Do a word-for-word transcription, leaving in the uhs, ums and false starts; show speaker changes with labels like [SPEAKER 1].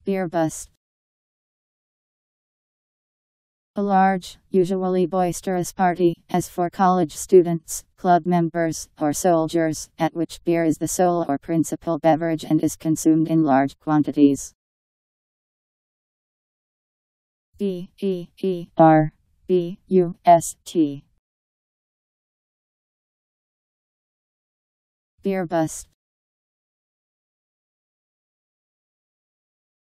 [SPEAKER 1] Beer bust. A large, usually boisterous party, as for college students, club members, or soldiers, at which beer is the sole or principal beverage and is consumed in large quantities. B E E R B U S T. Beer bust.